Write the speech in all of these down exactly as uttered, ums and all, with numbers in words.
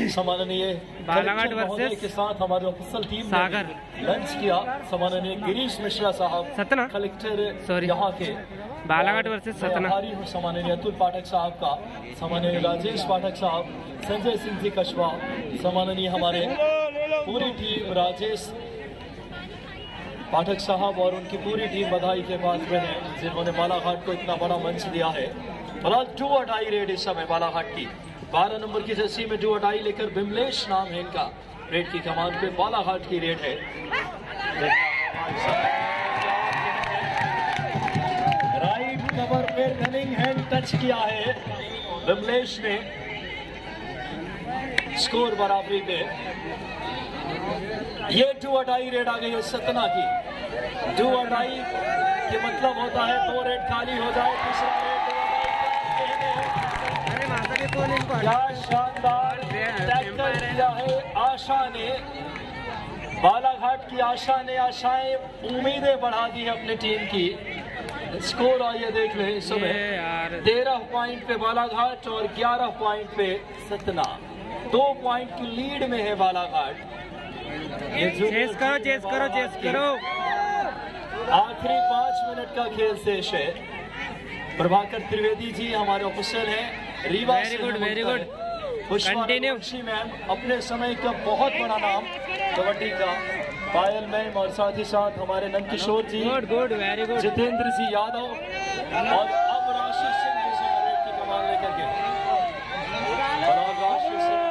सम्माननीय बालाघाट वर्सेस के साथ हमारे ऑफिशियल टीम सागर ने लंच किया। सम्माननीय गिरीश मिश्रा साहब सतना कलेक्टर सॉरी यहाँ के, बालाघाट वर्सेस सतना। आभारी हूँ सम्माननीय अतुल पाठक साहब का, सम्माननीय राजेश पाठक साहब, संजय सिंह जी कछवा, सम्माननीय हमारे पूरी टीम, राजेश पाठक साहब और उनकी पूरी टीम बधाई के पात्र हैं जिन्होंने बालाघाट को इतना बड़ा मंच दिया है। फिलहाल टू अटाई रेड इस समय बालाघाट की बारह नंबर की जर्सी में टू अटाई लेकर बिमलेश नाम है इनका, रेड की कमान पे बालाघाट की रेड है। राइट कवर पे रनिंग हैंड टच किया है बिमलेश ने, स्कोर बराबरी पे। ये टू अटाई रेड आ गई है सतना की। टू अटाई के मतलब होता है दो रेड खाली हो जाए, तीसरा रेड क्या शानदार टैकल किया है आशा ने, बालाघाट की आशा ने आशाएं उम्मीदें बढ़ा दी है अपनी टीम की। स्कोर आइए देख रहे हैं इस समय, तेरह पॉइंट पे बालाघाट और ग्यारह पॉइंट पे सतना, दो पॉइंट की लीड में है बालाघाट। चेस करो चेस करो चेस करो। आखिरी पांच मिनट का खेल शेष है। प्रभाकर त्रिवेदी जी हमारे ऑफिशियल हैं, Rewa very good very good continue. Ma'am अपने समय का बहुत बड़ा नाम कबड्डी का, पायल मैम और साथ ही साथ हमारे Nandkishore ji, good good very good, Jitendra ji Yadav और अब राशि सिंह जी रेड की कमान लेकर के। और अब राशि सिंह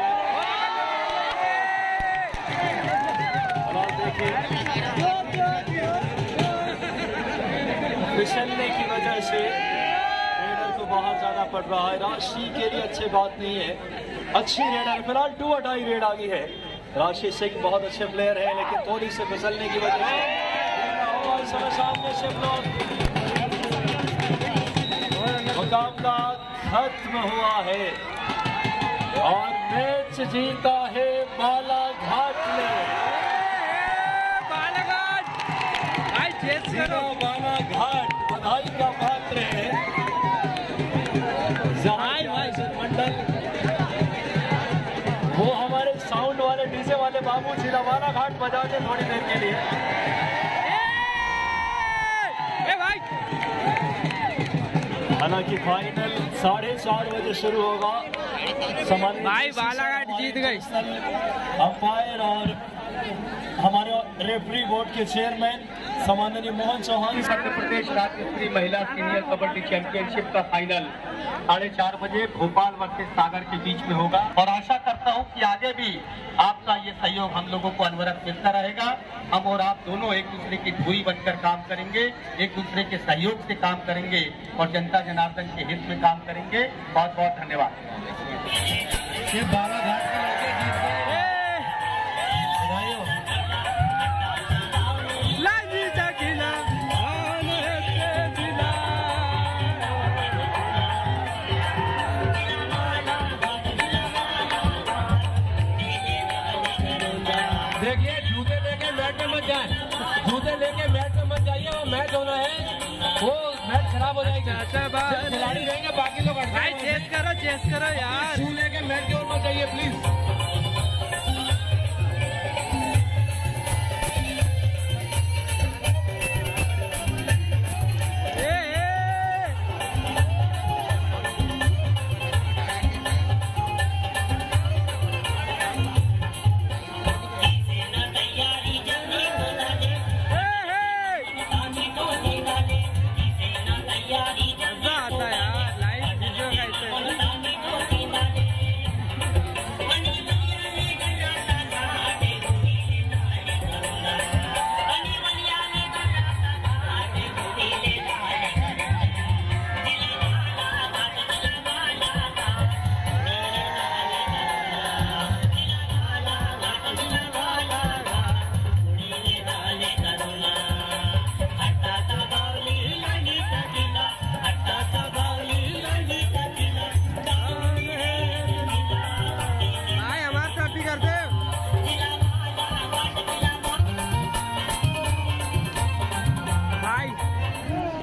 फिसलने की वजह से रेडर को बाहर जाना पड़ रहा है, राशि के लिए अच्छी बात नहीं है। अच्छी रेडर फिलहाल टू अटाई रेड आ गई है। राशि सिंह बहुत अच्छे प्लेयर है लेकिन थोड़ी से फिसलने की वजह से सामने से ब्लॉक, मुकाबला खत्म हुआ है और मैच जीता है बालाघाट ने। बालाघाट बधाई का पात्र है। मंडल वो हमारे साउंड वाले डीजे वाले बाबू जिला बालाघाट बजा दे थोड़ी देर के लिए। हालांकि फाइनल साढ़े चार बजे शुरू होगा। भाई बालाघाट जीत गई। अंपायर और हमारे रेफरी बोर्ड के चेयरमैन सम्माननीय मोहन चौहान। मध्य प्रदेश राज्य स्तरीय महिला सीनियर कबड्डी चैंपियनशिप का फाइनल साढ़े चार बजे भोपाल वर्सेस सागर के बीच में होगा और आशा करता हूं कि आगे भी आपका ये सहयोग हम लोगों को अनवरत मिलता रहेगा। हम और आप दोनों एक दूसरे की धुरी बनकर काम करेंगे, एक दूसरे के सहयोग से काम करेंगे और जनता जनार्दन के हित में काम करेंगे। बहुत बहुत धन्यवाद। देखिए जूते लेके मैच में मत जाए, जूते लेके मैच में मत जाइए, वो मैच होना है, वो मैच खराब हो जाएगी। खिलाड़ी रहेंगे बाकी लोग भाई चेस करो चेस करो यार, शू लेके मैच की ओर मत जाइए प्लीज।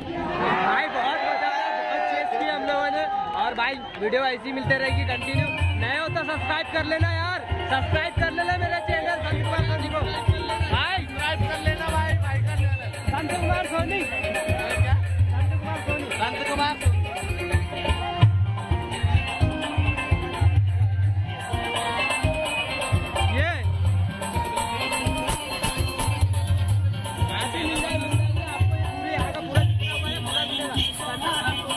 वीडियो ऐसी मिलते रहेगी कंटिन्यू। नए हो तो सब्सक्राइब कर लेना यार, सब्सक्राइब कर लेना मेरा चैनल संत कुमार सोनी को भाई, सब्सक्राइब कर लेना भाई, भाई कर लेना संत कुमार सोनी, क्या संत कुमार सोनी, संत कुमार ये ऐसे मिल जाए मिल जाए आपको, ये पूरी यहाँ का पूरा जितना हुआ है पूरा मिलेगा।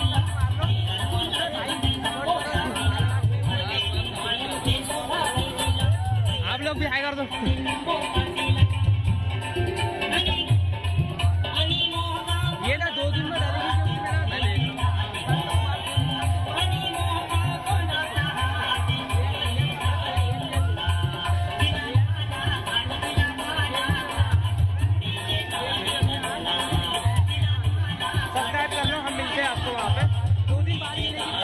आप लोग भी हाई कर दो। ये ना दो दिन में डालेगी क्योंकि मेरा मैं देख सब्सक्राइब कर लो, हम मिलते हैं आपको वहाँ पे दो दिन बाद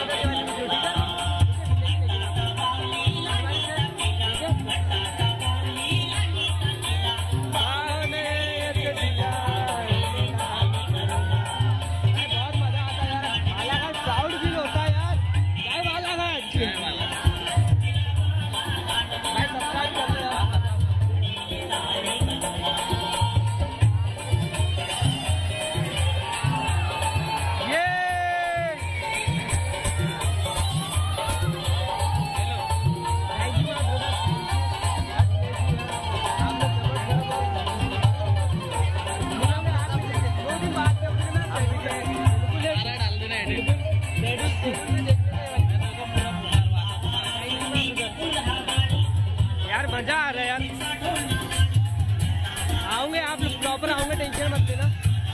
यार मजा आ रहा है यार, आओगे आप लोग प्रॉपर आओगे, टेंशन मत लेना।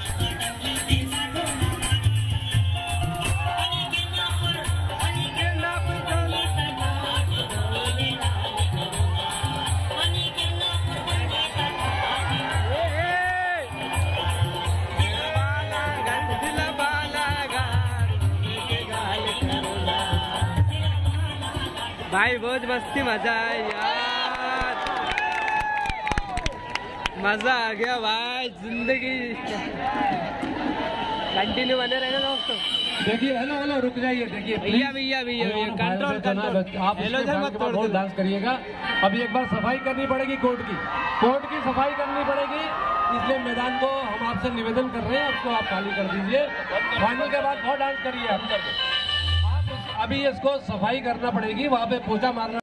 भाई बहुत मस्ती मजा है यार, मजा आ गया भाई, जिंदगी कंटिन्यू बने रहना दोस्तों। देखिए हेलो हेलो रुक जाइए, देखिए भैया भैया भैया कंट्रोल कंट्रोल, आप हेलो सर मत तोड़ दो, डांस करिएगा। अभी एक बार सफाई करनी पड़ेगी कोर्ट की, कोर्ट की सफाई करनी पड़ेगी, इसलिए मैदान को हम आपसे निवेदन कर रहे हैं, उसको आप खाली कर दीजिए। फाइनल के बाद बहुत डांस करिए आप, अभी इसको सफाई करना पड़ेगी, वहाँ पे पोछा मारना